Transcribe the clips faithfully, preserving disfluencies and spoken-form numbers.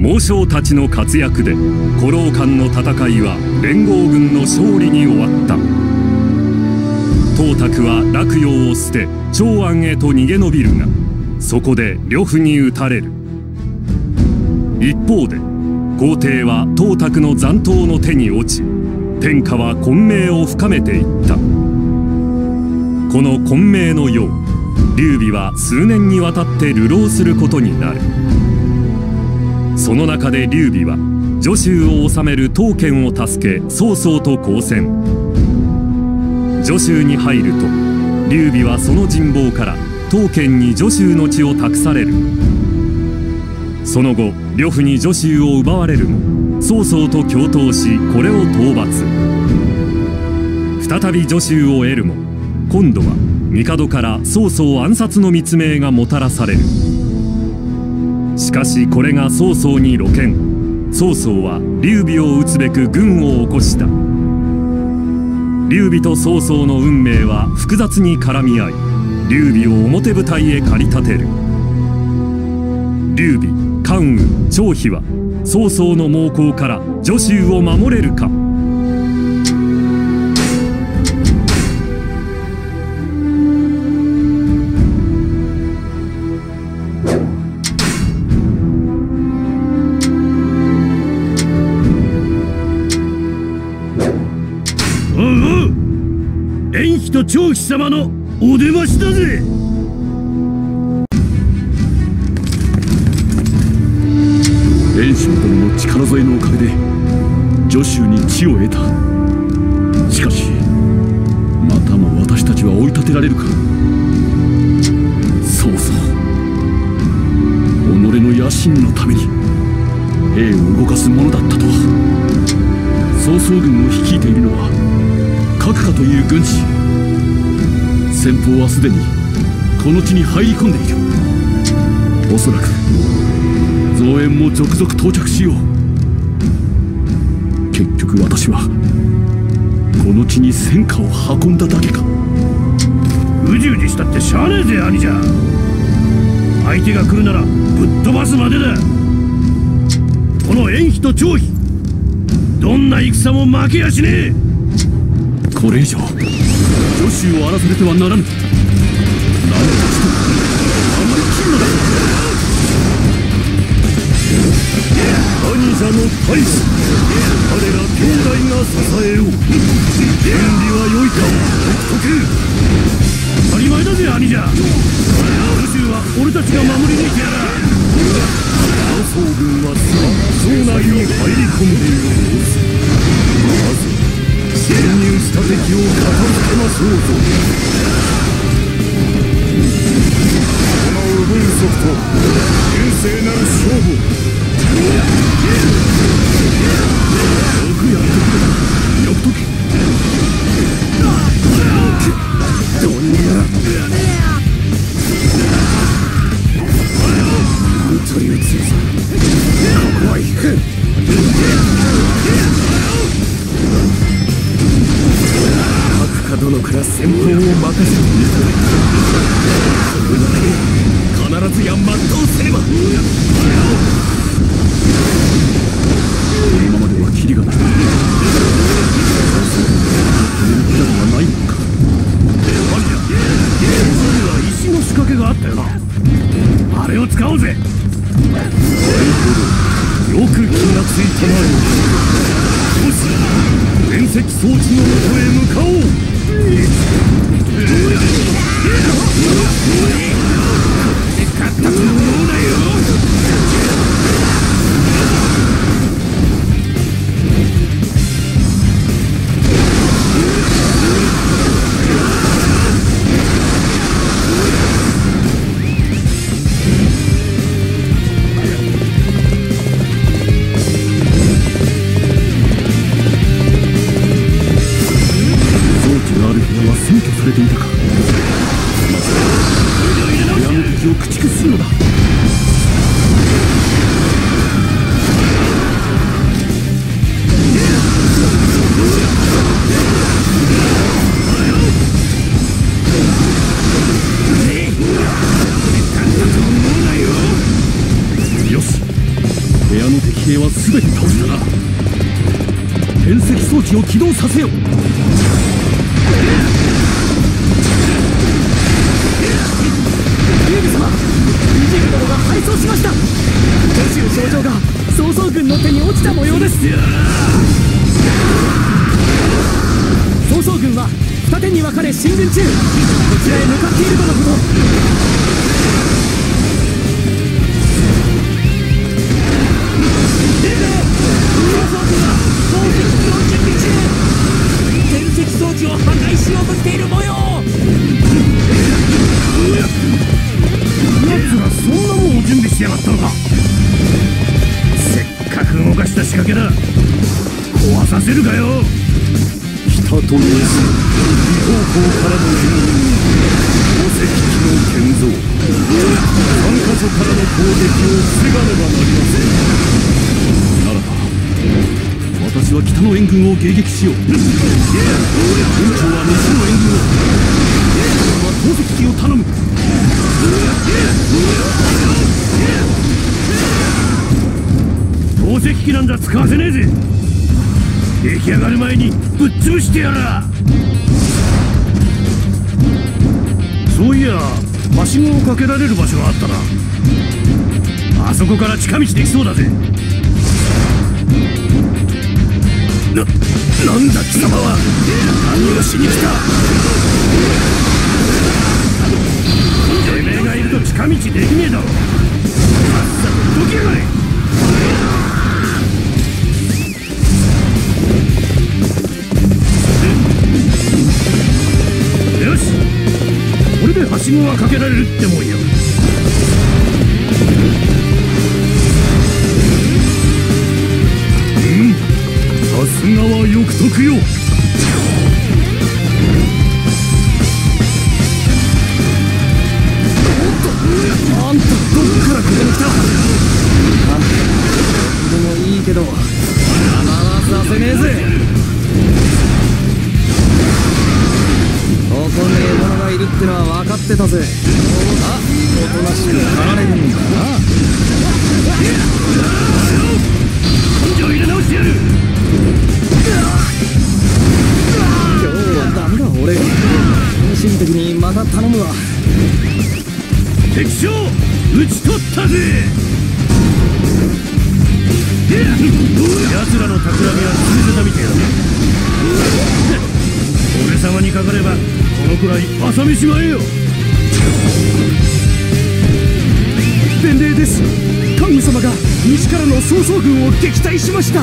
猛将たちの活躍で古老間の戦いは連合軍の勝利に終わった。董卓は洛陽を捨て長安へと逃げ延びるが、そこで呂布に討たれる。一方で皇帝は董卓の残党の手に落ち、天下は混迷を深めていった。この混迷の世を劉備は数年にわたって流浪することになる。その中で劉備は徐州を治める董建を助け曹操と交戦。徐州に入ると劉備はその人望から董建に徐州の地を託される。その後呂布に徐州を奪われるも曹操と共闘し、これを討伐。再び徐州を得るも今度は帝から曹操暗殺の密命がもたらされる。しかしこれが曹操に露見。曹操は劉備を討つべく軍を起こした。劉備と曹操の運命は複雑に絡み合い、劉備を表舞台へ駆り立てる。劉備、関羽、張飛は曹操の猛攻から徐州を守れるか。 延禧と張飛様のお出ましだぜ。 遠州殿の力添えのおかげで徐州に地を得た。しかしまたも私たちは追い立てられるか。そうそう、己の野心のために兵を動かすものだったとは。曹操軍を率いているのは閣下という軍師。先鋒はすでにこの地に入り込んでいる。おそらく増援も続々到着しよう。結局私はこの地に戦火を運んだだけか。 うじうじしたってしゃあねえぜ兄者。相手が来るならぶっ飛ばすまでだ。この延禧と張飛、どんな戦も負けやしねえ。 これ以上徐州を荒らされてはならぬ。何としても守りきるのだ。 兄者の大使、我ら兄弟が支えよう。準備は良いか。徳徳、当たり前だぜ兄者。徐州は俺たちが守り抜いてやら。曹操軍はすでに城内に入り込んでいる様子。まず潜入した敵を片付けましょうぞ。このうぶい速と厳正なる勝負。よくやってくれた。よくとけ。どんにゃなんという強さ。ここは引く。閣下殿から先鋒を任せていただいた。それだけ必ずや全うせねば。このままではキリがない。これにキラではないのか。ありゃ、ここには石の仕掛けがあったよな。あれを使おうぜ。なるほど、よく気がついたな。よし、連石装置のもとへ向かおう。勝ったと思うなよ。装置がある部屋は占拠されていたか。 士を起動させよ。 劉備様、二陣殿が敗走しました。五州少将が曹操軍の手に落ちた模様です。曹操軍は二手に分かれ進軍中。こちらへ向かっているとのこと。電石装置を破壊しようとしている模様。 奴らそんなもんを準備してやがったのか。せっかく動かした仕掛けだ。壊させるかよ。 北と西両方向からの援軍に宝石機の建造三箇所からの攻撃を防がねばなりません。 ならば私は北の援軍を迎撃しよう。軍長は西の援軍を、俺は投石機を頼む。 投石機なんざ使わせねえぜ。出来上がる前にぶっ潰してやら。そういやはしごをかけられる場所があったな。あそこから近道できそうだぜ。な、なんだ貴様は。何をしに来た。てめえがいると近道できねえだろ。さっさとどきやがれ。よし、これではしごがかけられるってもんよ。うん、さすがは欲得よ。あんたどっからここに来た。 あんたでもいいけど構わさせねえぜ。ここに獲物がいるってのは分かってたぜ。あ、おとなしく狩られるんだな。 根性入れ直してやる。 今日はダメだ俺。精神的にまた頼むわ。 敵将討ち取ったぜ。奴らの企みは潰せたみてえだね。俺様にかかればこのくらい朝飯前よ。 伝令です。関羽様が西からの曹操軍を撃退しました。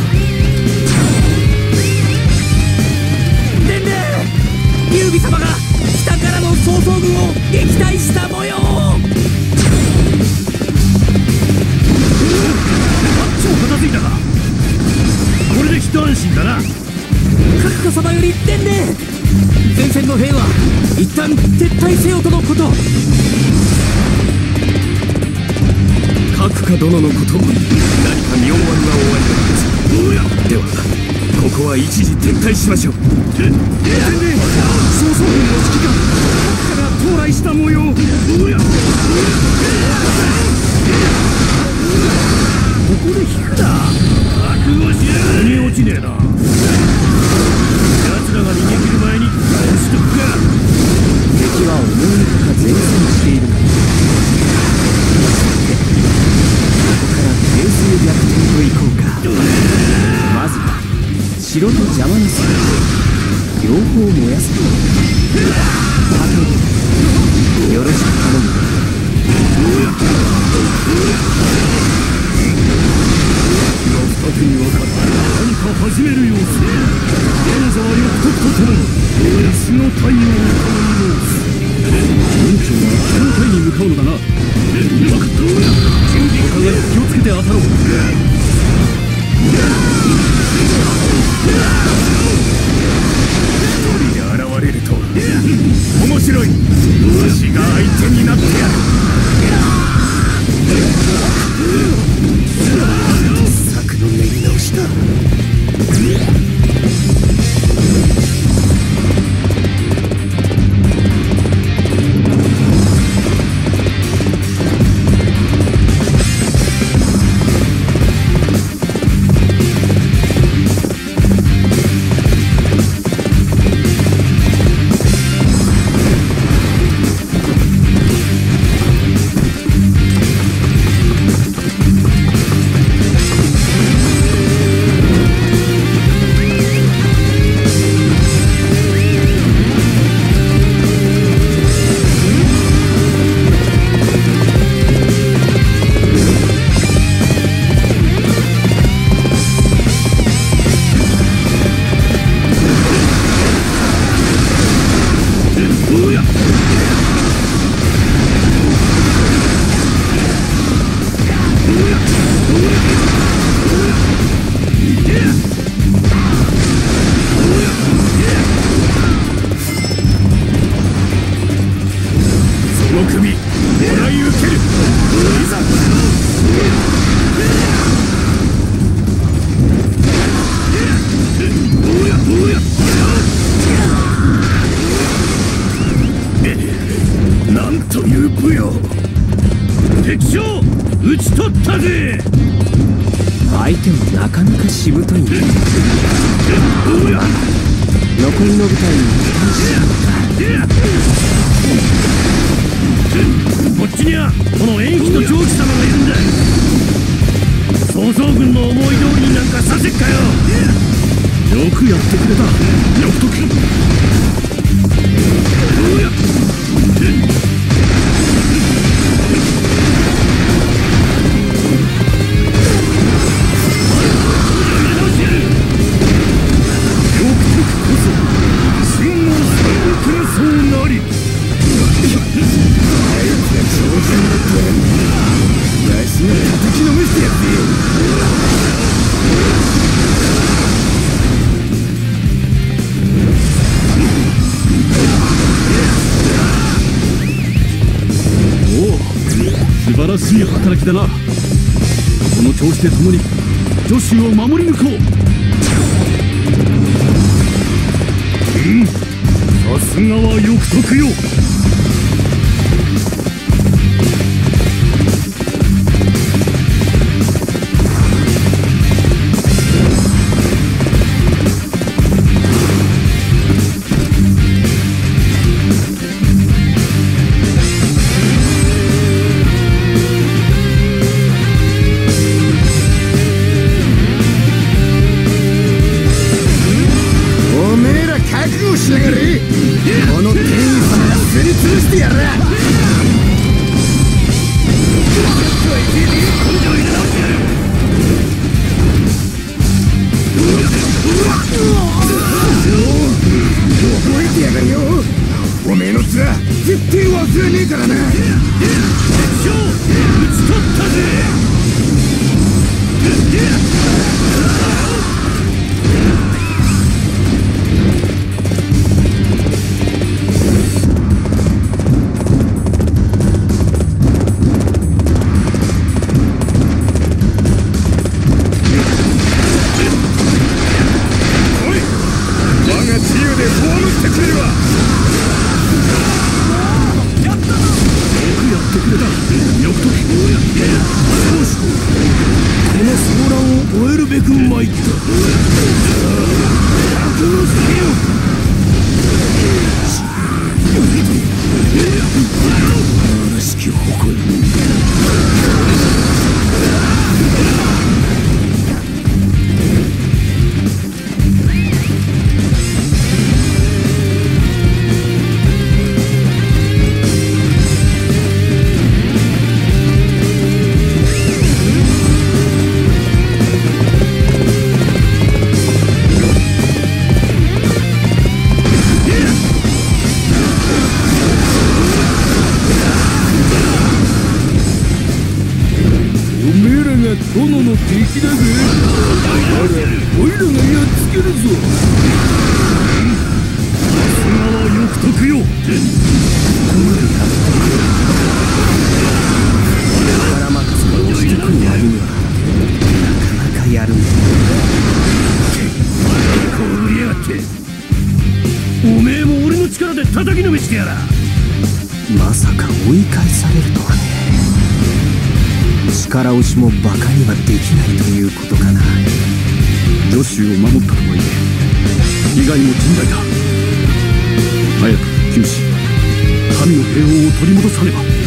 伝令、劉備様が北からの曹操軍を撃退した模様。 超片付いたか。これで一安心だな。 閣下様より伝令、前線の兵は一旦撤退せよとのこと。 閣下殿のこと何か見思いがおありなのです。ではここは一時撤退しましょう。 伝令、 曹操軍の指揮官閣下が到来した模様。 ここで引くな。覚悟しやがれ。腑に落ちねえな。奴らが逃げ切る前に倒しとくか。 敵は思いのほか前進している。ここから形勢逆転といこうか。まずは城と邪魔なすぎ両方燃やす。あとよろしく頼む。 二手に分かって何か始める様子。現在は欲得とともに西の太陽を頼み申す。 軍長は北の隊に向かうのだな。分かった。お互い気をつけて当たろう。 一人で現れると面白い。わしが相手になってやる。策の練り直しだ。 の首もらい受ける。いざなんという武勇。敵将討ち取ったぜ。 相手もなかなかしぶといね。残りの部隊に期待しようか。こっちにはこの延期と長期様がいるんだ。曹操軍の思い通りになんかさせっかよ。 よくやってくれたよくとく。素晴らしい働きだな。この調子で共に女子を守り抜こう。 うん、さすがは欲得よ。この天意様がすりつぶしてやる。覚えてやがるよ。おめえの面絶対忘れねえからな。敵将討ち取ったぜ。 殿の敵だぜ。おいらがやっつけるぞ。さすがは欲得よ。 力任せに押してくる割にはなかなかやるんだ。 結構売りやがって。おめえも俺の力で叩きのめしてやら。 まさか追い返されるとはね。力押しもバカにはできないということかな。 女子を守ったとはいえ被害も甚大だ。早く復旧し神の平穏を取り戻さねば。